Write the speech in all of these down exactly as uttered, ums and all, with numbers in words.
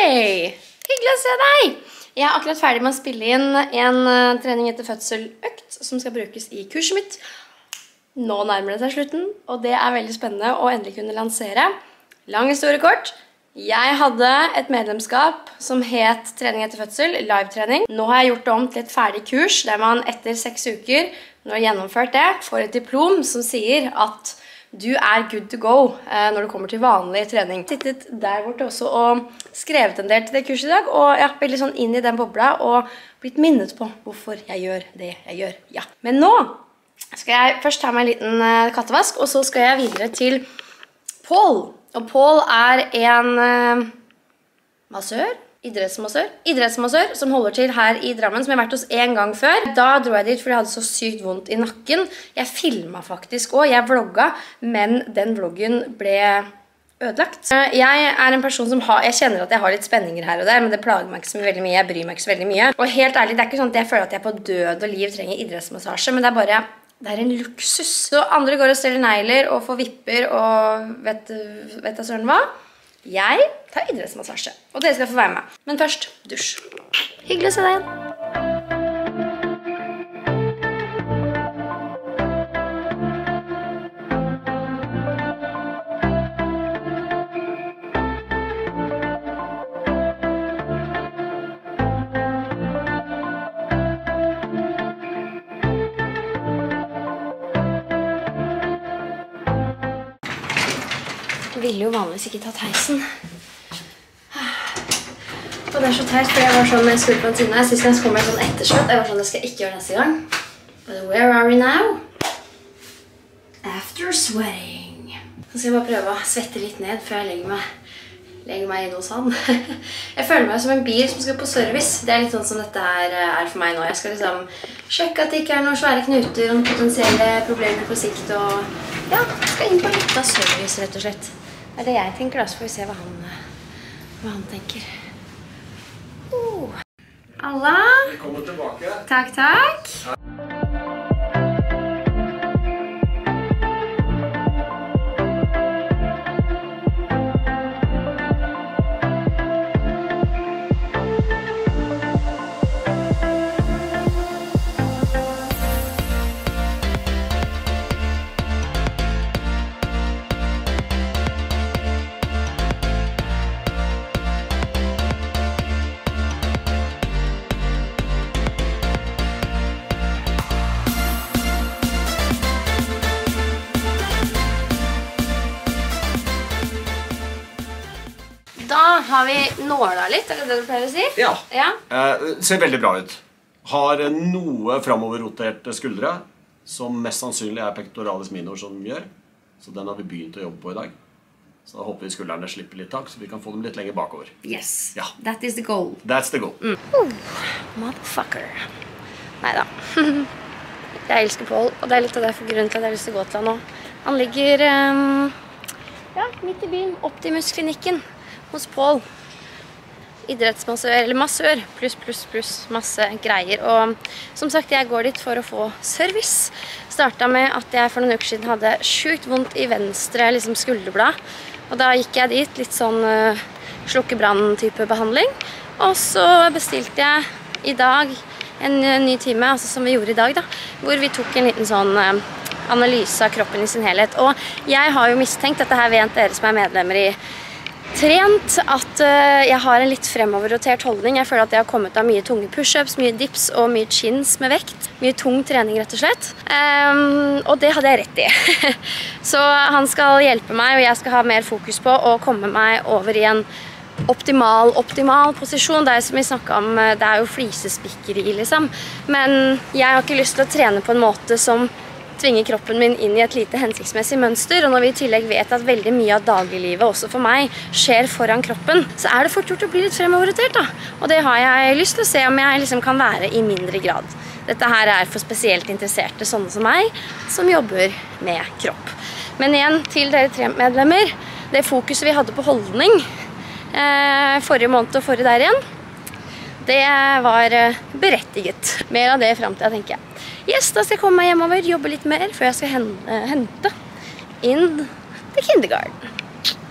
Hei! Hyggelig å se deg! Jeg er akkurat ferdig med å spille inn en uh, trening etter fødsel-økt som skal brukes i kurset mitt. Nå nærmer det seg slutten, og det er veldig spennende å endelig kunne lansere. Lang historie kort. Jeg hadde et medlemskap som het trening etter fødsel, live-trening. Nå har jeg gjort det om til et ferdig kurs, der man etter seks uker, når du har gjennomført det, får et diplom som sier at du er good to go eh, når du kommer til vanlig trening. Jeg har sittet der borte også og skrevet en del til det kurset i dag, og jeg har veldig sånn inn i den bobla og blitt minnet på hvorfor jeg gjør det jeg gjør. Ja. Men nå skal jeg først ta meg en liten eh, kattevask, og så skal jeg videre til Paul. Og Paul er en eh, massør, idrettsmassør, idrettsmassør som holder til her i Drammen, som jeg har vært hos en gang før. Da dro jeg dit fordi jeg hadde så sykt vondt i nakken. Jeg filmet faktisk også, jeg vlogga, men den vloggen ble ødelagt. Jeg er en person som har, jeg kjenner at jeg har litt spenninger her og der, men det plager meg ikke så veldig mye, jeg bryr meg ikke så veldig mye. Og helt ærlig, det er ikke sånn at jeg føler at jeg på død og liv trenger idrettsmassasje, men det er bare, det er en luksus. Så andre går og steller negler og får vipper og vet, vet jeg søren hva? Jeg tar idrettsmassasje, og dere skal få være med. Men først, dusj. Hyggelig å se deg igjen. Jeg ville jo vanligvis ikke tatt heisen. Og det er så teit, for jeg var sånn med en skur på en time. Sist gang så kom jeg sånn ettersøtt. Jeg var sånn, det skal jeg ikke gjøre neste gang. But where are we now? After sweating. Så skal jeg bare prøve å svette litt ned før jeg legger meg, legger meg i noe sånn. Jeg føler meg som en bil som skal på service. Det er litt sånn som dette her er for meg nå. Jeg skal liksom sjekke at det ikke er noen svære knuter og noen potensielle problemer på sikt. Og ja, jeg skal inn på litt av service, rett og slett. Det er det jeg tenker da, så får vi se hva han, hva han tenker. Oh. Alla! Velkommen tilbake. Takk, takk. Da har vi nåla litt, er det det du pleier å si? Ja, ja. Eh, ser veldig bra ut. Har noe fremoverroterte skuldre, som mest sannsynlig er pectoralis minor som gjør. Så den har vi begynt å jobbe på i dag. Så da håper vi skuldrene slipper litt tak, så vi kan få dem litt lenger bakover. Yes, ja. That is the goal. That's the goal. Mm. Oh, motherfucker. Neida. Jeg elsker Paul, og det er litt av derfor grunnen til at jeg har lyst til å gå til han nå. Han ligger um, ja, midt i byen, Optimus-klinikken. Hos Paul, idrettsmassør, eller massør, pluss, pluss, pluss, masse greier. Og som sagt, jeg går dit for å få service. Startet med at jeg for noen uker siden hadde sjukt vondt i venstre liksom skulderblad. Og da gikk jeg dit, litt sånn uh, slukkebrann-type behandling. Og så bestilte jeg i dag en uh, ny time, altså som vi gjorde i dag da, hvor vi tok en liten sånn uh, analyse av kroppen i sin helhet. Og jeg har jo mistenkt, dette her vet dere som er medlemmer i Trent, at uh, jeg har en litt fremoverrotert holdning. Jeg føler at jeg har kommet av mye tunge push-ups, mye dips og mye chins med vekt. Mye tung trening, rett og slett. Um, og det hadde jeg rett i. Så han skal hjelpe meg, og jeg skal ha mer fokus på å komme meg over i en optimal, optimal posisjon. Det er som vi snakket om, det er jo flisespikkeri, liksom. Men jeg har ikke lyst til å trene på en måte som tvinger kroppen min inn i et lite hensiktsmessig mønster, og når vi i tillegg vet at veldig mye av dagliglivet, også for meg, skjer foran kroppen, så er det fort gjort å bli litt fremoverrotert da. Og det har jeg lyst til å se om jeg liksom kan være i mindre grad. Dette her er for spesielt interesserte, sånne som meg, som jobber med kropp. Men igjen, til dere tre medlemmer, det fokuset vi hadde på holdning eh, forrige måned og forrige der igjen, det var berettiget. Mer av det frem til jeg tenker jeg. Yes, da skal jeg komme meg hjemover, jobbe litt mer, før jeg skal hente inn til kindergarten.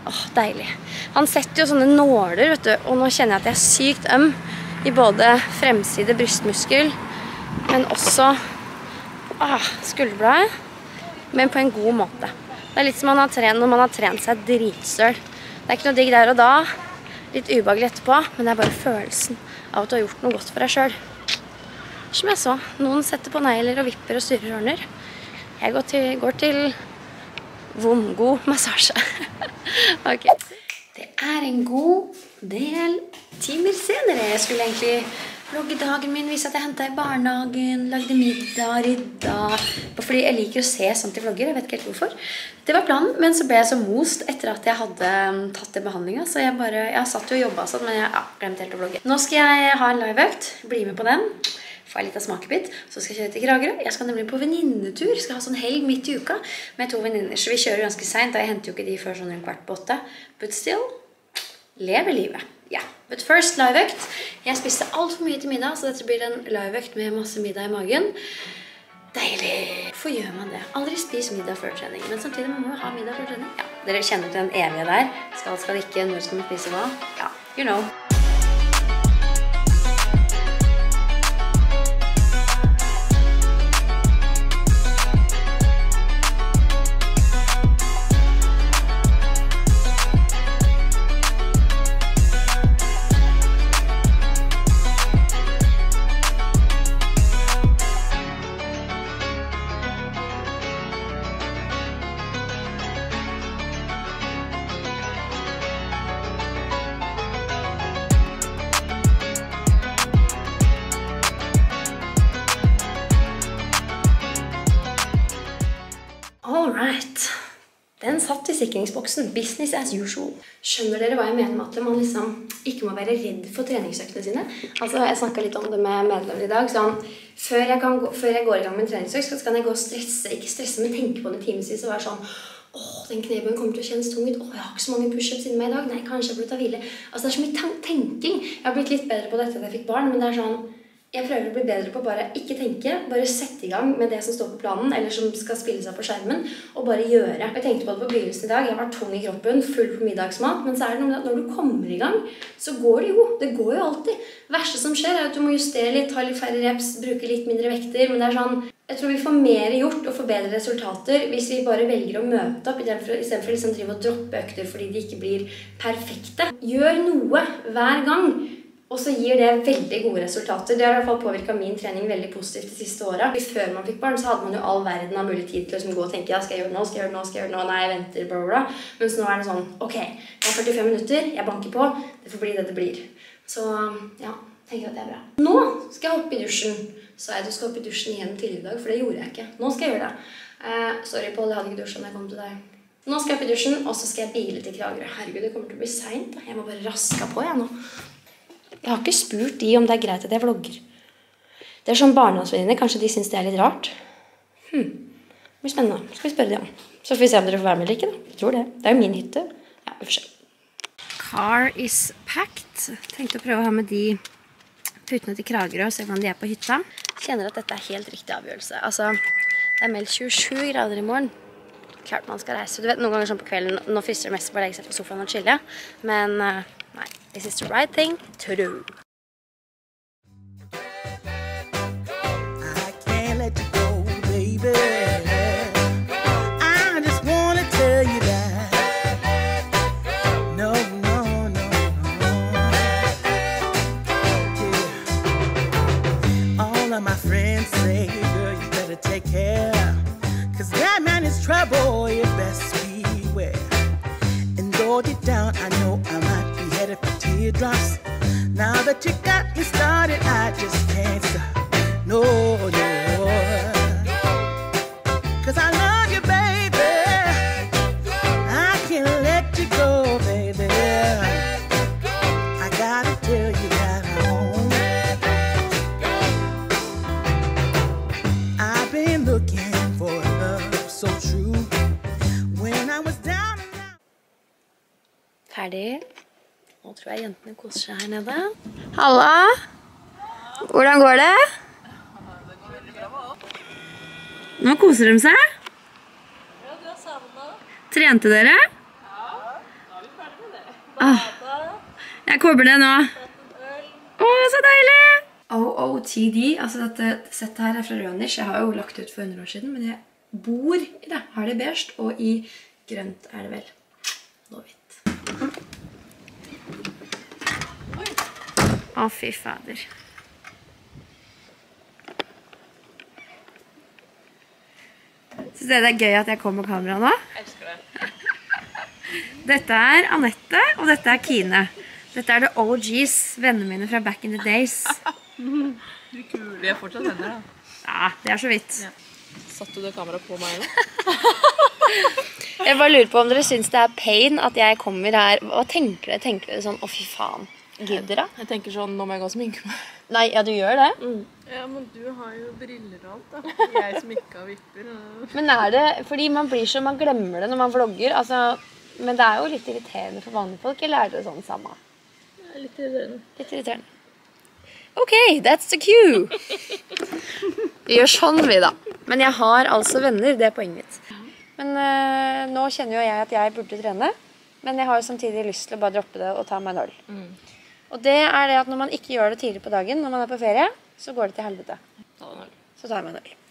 Åh, deilig. Han setter jo sånne nåler, vet du, og nå kjenner jeg at jeg er sykt øm i både fremside brystmuskel, men også ah, skulderbladet, men på en god måte. Det er litt som man har trent, når man har trent seg dritsøl. Det er ikke noe digg der og da, litt ubehagelig etterpå, men det er bare følelsen av at du har gjort noe godt for deg selv. Som jeg så, noen setter på negler og vipper og styrer ordner. Jeg går til, går til vondgod massasje. Ok. Det er en god del timer senere. Jeg skulle egentlig vlogge dagen min, vise at jeg hentet i barnehagen, lagde middag, rydda. Fordi jeg liker å se sånt i vlogger, jeg vet ikke helt hvorfor. Det var planen, men så ble jeg så most etter at jeg hadde tatt den behandlingen. Så jeg bare, jeg satt jo og jobbet sånn, men jeg ja, glemte helt å vlogge. Nå skal jeg ha en liveøkt, bli med på den. Får jeg litt av smakebit, så skal jeg kjøre til Kragerø. Jeg skal nemlig på venninnetur, skal ha sånn helg midt i uka med to venninner, så vi kjører ganske sent, da jeg henter jo ikke de før sånn en kvart på åtte. But still, leve livet. Ja, yeah. But first liveøkt. Jeg spiste alt for mye til middag, så dette blir en liveøkt med masse middag i magen. Deilig! Hvorfor gjør man det? Aldri spis middag før trening, men samtidig man må ha middag før trening. Ja, dere kjenner til den evige der. Skal, skal ikke, når skal man spise hva? Ja, you know. Alright. Den satt i sikringsboksen. Business as usual. Skjønner dere hva jeg mener med at man liksom ikke må være redd for treningsøktene sine? Altså, jeg snakket litt om det med medlemmer i dag. Sånn, før jeg, kan gå, før jeg går i gang med en treningsøkt, så kan jeg gå og stresse, ikke stresse, men tenke på det timesvis og være sånn, åh, den knebøyen kommer til å kjennes tung ut. Åh, jeg har ikke så mange push-ups inni meg i dag. Nei, kanskje jeg burde ta hvile. Altså, det er så mye tenking. Jeg har blitt litt bedre på dette da jeg fikk barn, men det er sånn, jeg prøver å bli bedre på bare ikke tenke, bare sette i gang med det som står på planen, eller som skal spille seg på skjermen, og bare gjøre. Jeg tenkte på det på begynnelsen i dag, jeg var tung i kroppen, full på middagsmat, men så er det noe med at når du kommer i gang, så går det jo. Det går jo alltid. Det verste som skjer er at du må justere litt, ta litt færre reps, bruke litt mindre vekter, men det er sånn, jeg tror vi får mer gjort og får bedre resultater hvis vi bare velger å møte opp, i stedet for, i stedet for liksom drive og droppe økter fordi de ikke blir perfekte. Gjør noe hver gang. Og så gir det veldig gode resultater. Det har i hvert fall påvirket min trening veldig positivt de siste årene. Før man fikk barn, så hadde man jo all verden av mulig tid til å liksom gå og tenke, ja, skal jeg gjøre det nå, skal jeg gjøre det nå, skal jeg gjøre det nå, nei, jeg venter, bla, bla. Mens nå er det sånn, ok, jeg har førtifem minutter, jeg banker på, det får bli det det blir. Så, ja, tenker at det er bra. Nå skal jeg hoppe i dusjen. Så jeg du skal hoppe i dusjen igjen tidligere i dag, for det gjorde jeg ikke. Nå skal jeg gjøre det. Uh, sorry, Paul, jeg hadde ikke dusjen når jeg kom til deg. Nå skal jeg opp i dusjen, og så skal jeg bile til Kragerø. Herregud, det kommer til å bli sent. Jeg må bare raske på, jeg nå. Jeg har ikke spurt de om det er greit at jeg vlogger. Det er sånn barndomsvenninner, kanskje de synes det er litt rart. Hm, det blir spennende. Skal vi spørre de om. Så får vi se om dere får være med eller ikke da. Jeg tror det. Det er jo min hytte. Ja, vi får se. Car is packed. Tenkte å prøve å ha med de putene til Kragerø og se hvordan de er på hytta. Kjenner at dette er helt riktig avgjørelse. Altså, det er meldt tjuesju grader i morgen. Klart man skal reise. Du vet, noen ganger sånn på kvelden, nå frister det mest på å legge seg på sofaen og chille. Men, uh, nei. This is the right thing to do. I can't let you go, baby. I just want to tell you that. No, no, no, no. Yeah. All of my friends say, girl, you better take care. Cause that man is trouble, you best beware. And though deep down, I know I might be headed for teardrops. Now that you got me started, I just can't stop. No, no. Cause I love you, baby. I can't let you go, baby. I gotta tell you that I won't. I've been looking for love so true. When I was down and out. Ferdig. Nå tror jeg jentene koser seg her nede. Halla! Hvordan går det? Det går veldig bra. Nå koser de seg? Ja, du har savnet. Trente dere? Ja. Ah, jeg kobler det nå. Åh, så deilig! O O T D, altså dette settet her er fra Rønish. Jeg har jo lagt ut for hundre år siden, men jeg bor i det. Har det beige, og i grønt er det vel. Nå hvitt. Å, fy fader. Synes dere det er gøy at jeg kommer med kamera nå? Jeg elsker det. Dette er Annette, og dette er Kine. Dette er det O Gs, vennene mine fra back in the days. De kule. Vi er fortsatt venner, da. Ja, det er så vidt. Ja. Satt du det kameraet på meg nå? Jeg bare lurer på om dere synes det er pain at jeg kommer her. Hva tenker dere? Tenker dere sånn, å fy faen, gidder da? Jeg tenker sånn, nå må jeg gå og sminke meg. Nei, ja, du gjør det. Mm. Ja, men du har jo briller og alt, da. Jeg som ikke har vipper. Og... Men er det, fordi man blir så, man glemmer det når man vlogger, altså, men det er jo litt irriterende for vanlige folk, eller er det sånn samme? Ja, litt irriterende. Litt irriterende. Ok, that's the cue. Vi gjør sånn vi da. Men jeg har altså venner, det er poenget mitt. Men øh, nå kjenner jo jeg at jeg burde trene, men jeg har jo samtidig lyst til å bare droppe det og ta meg en øl. Mm. Og det er det at når man ikke gjør det tidlig på dagen, når man er på ferie, så går det til helvete. Så tar jeg meg en øl.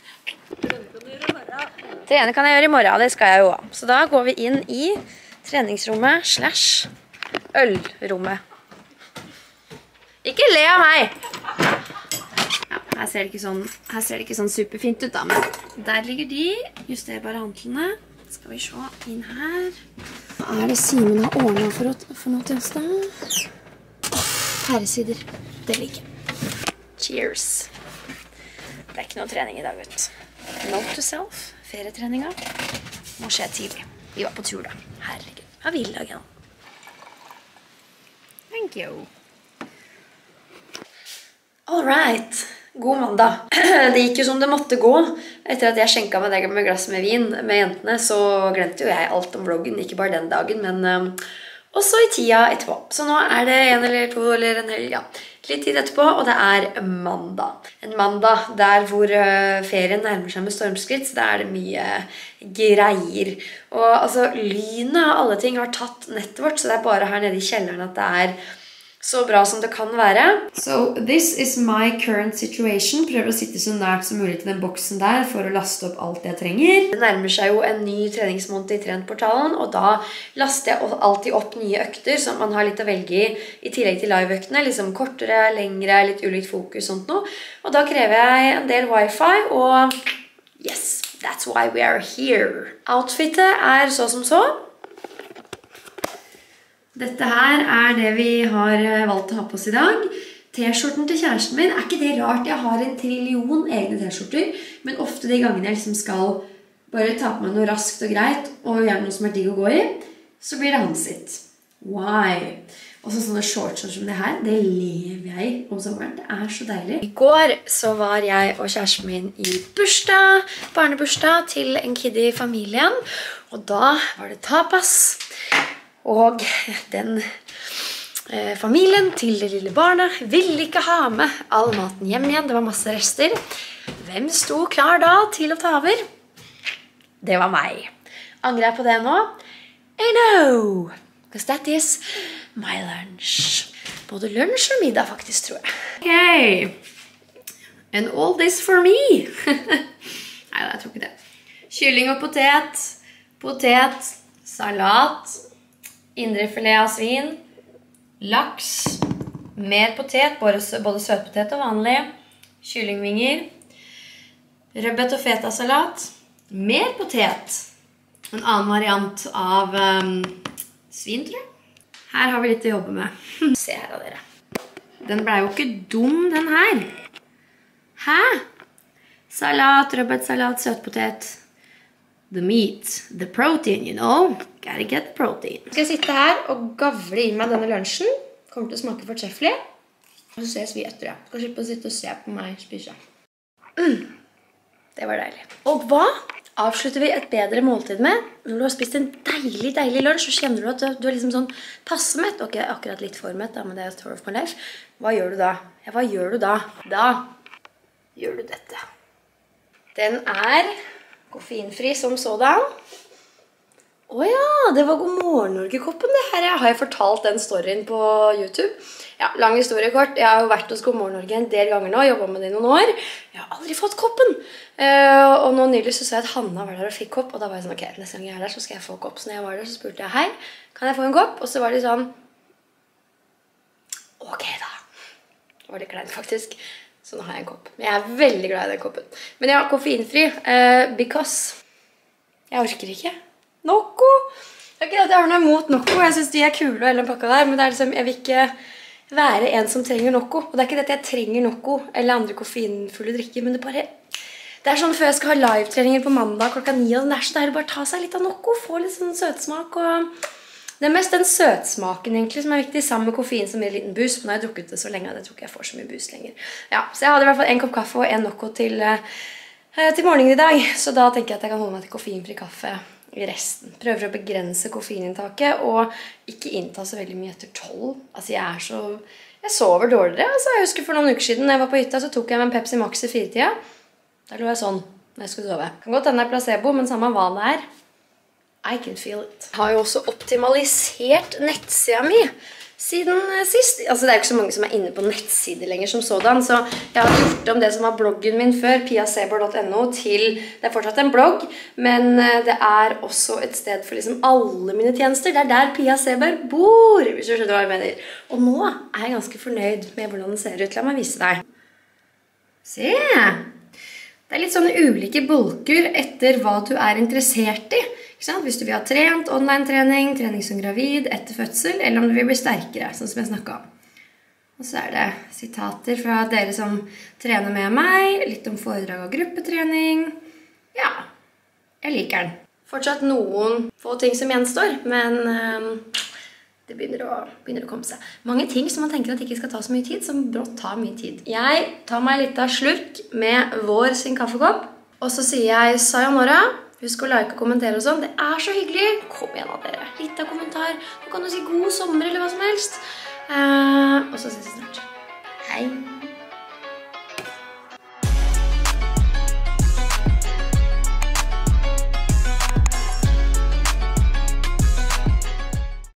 Trene kan jeg gjøre i morgen, det skal jeg jo ha. Så da går vi inn i treningsrommet slash ølrommet. Ikke le av meg! Ja, her ser det ikke sånn, her ser det ikke sånn superfint ut da, men der ligger de justerbare hantlene. Skal vi se inn her. Hva er det Simon har ordnet for, for noe til oss da? Pæresider, det liker jeg. Cheers. Det er ikke noe trening i dag, vet du. Note to self, ferietreninga. Må skje tidlig. Vi var på tur da. Herregud. Hva vil dagen? Thank you. All right. God mandag. Det gikk jo som det måtte gå. Etter at jeg skjenket meg det med glass med vin med jentene, så glemte jo jeg alt om vloggen. Ikke bare den dagen, men um, også i tida etterpå. Så nå er det en eller to eller en helg, ja. Litt tid etterpå, og det er mandag. En mandag der hvor uh, ferien nærmer seg med stormskritt, så da er det mye greier. Og altså, lynet av alle ting har tatt nettet vårt, så det er bare her nede i kjelleren at det er så bra som det kan være. So this is my current situation. Prøver å sitte så nært som mulig til den boksen der for å laste opp alt jeg trenger. Det nærmer seg jo en ny treningsmåned i Trendportalen, og da laster jeg alltid opp nye økter som man har litt å velge i, i tillegg til live-øktene, liksom kortere, lengre, litt ulikt fokus, sånt noe. Og da krever jeg en del wifi, og yes, that's why we are here. Outfitet er så som så. Dette her er det vi har valgt å ha på oss i dag. T-skjorten til kjæresten min, er ikke det rart? Jeg har en trillion egne T-skjorter, men ofte de gangene jeg liksom skal bare ta på meg noe raskt og greit, og gjøre noe som er digg å gå i, så blir det hans sitt. Why? Og så sånne shorts som det her, det lever jeg i om sommeren. Det er så deilig. I går så var jeg og kjæresten min i bursdag, barnebursdag til en kid i familien, og da var det tapas. Og den eh, familien til det lille barnet ville ikke ha med all maten hjem igjen. Det var masse rester. Hvem sto klar da til å ta over? Det var meg. Angrer jeg på det nå? I know! Because that is my lunch. Både lunsj og middag faktisk, tror jeg. Ok. And all this for me. Nei, jeg tror ikke det. Kylling og potet. Potet. Salat. Indrefilet av svin, laks, mer potet, både søtpotet og vanlig, kyllingvinger, rødbet og fetasalat, mer potet, en annen variant av um, svin, tror jeg. Her har vi litt å jobbe med. Se her av dere. Den ble jo ikke dum, den her. Hæ? Salat, rødbetsalat, søtpotet. The meat, the protein, you know. Gotta get the protein. Skal jeg sitte her og gavle i meg denne lunsjen. Kommer til å smake fortreffelig. Og så ses vi etter det. Skal slippe å sitte og se på meg spise. Mm. Det var deilig. Og hva avslutter vi et bedre måltid med? Når du har spist en deilig, deilig lunsj, så kjenner du at du, du er liksom sånn passemett. Ok, akkurat litt formett, da, men det er story of my life. Hva gjør du da? Ja, hva gjør du da? Da gjør du dette. Den er koffeinfri som sådan. Åja, det var God morgen Norge-koppen det her. Jeg har jeg fortalt den storyen på YouTube. Ja, lang historie kort. Jeg har jo vært hos God morgen Norge en del ganger nå, jobbet med det i noen år. Jeg har aldri fått koppen. Uh, og nå nylig så så jeg at Hanna var der og fikk kopp, og da var jeg sånn, ok, neste gang jeg er der så skal jeg få kopp. Så når jeg var der så spurte jeg, hei, kan jeg få en kopp? Og så var de sånn, ok da. Det var litt kleint faktisk. Så nå har jeg en kopp. Men jeg er veldig glad i den koppen. Men ja, koffeinfri, uh, because jeg orker ikke. Nocco! Det er ikke at jeg har noe imot Nocco. Jeg synes de er kule og hele den pakka der, men det er liksom, jeg vil ikke være en som trenger Nocco. Og det er ikke det at jeg trenger Nocco eller andre koffeinfulle drikker, men det bare... Det er sånn før jeg skal ha live-treninger på mandag klokka ni, og det er så deilig bare ta seg litt av Nocco, få litt sånn søtsmak, og... Det er mest den søtsmaken egentlig som er viktig, sammen med koffein som gir en liten boost, men nå har jeg drukket det så lenge at jeg tror ikke jeg får så mye boost lenger. Ja, så jeg hadde i hvert fall en kopp kaffe og en Nocco til, uh, til morgenen i dag, så da tenker jeg at jeg kan holde meg til koffeinfri kaffe i resten. Prøver å begrense koffeininntaket og ikke innta så veldig mye etter tolv. Altså jeg er så... Jeg sover dårligere. Altså jeg husker for noen uker siden når jeg var på hytta, så tok jeg med en Pepsi Max i firetida. Da lå jeg sånn når jeg skulle sove. Kan godt hende er placebo, men samme hva det er. I can feel it. Jeg har jo også optimalisert nettsida mi siden sist. Altså det er jo ikke så mange som er inne på nettsider lenger som sådan, så jeg har gjort om det som var bloggen min før, piaseborg punktum no, til, det er fortsatt en blogg, men det er også et sted for liksom alle mine tjenester. Det er der Pia Seberg bor, hvis du skjønner hva jeg mener. Og nå er jeg ganske fornøyd med hvordan den ser ut. La meg vise deg. Se! Det er litt sånne ulike bulker etter hva du er interessert i. Hvis du vil ha trent, online-trening, trening som gravid, etter fødsel, eller om du vil bli sterkere, sånn som jeg snakket om. Og så er det sitater fra dere som trener med meg, litt om foredrag og gruppetrening. Ja, jeg liker den. Fortsatt noen få ting som gjenstår, men um, det begynner å, begynner å komme seg. Mange ting som man tenker at ikke skal ta så mye tid, som brått tar mye tid. Jeg tar meg litt av slurk med Vår sin kaffekopp, og så sier jeg sayonara. Husk å like og kommentere og sånn. Det er så hyggelig. Kom igjen av dere. Litt av kommentar. Nå kan du si god sommer eller hva som helst. Uh, og så ses vi snart.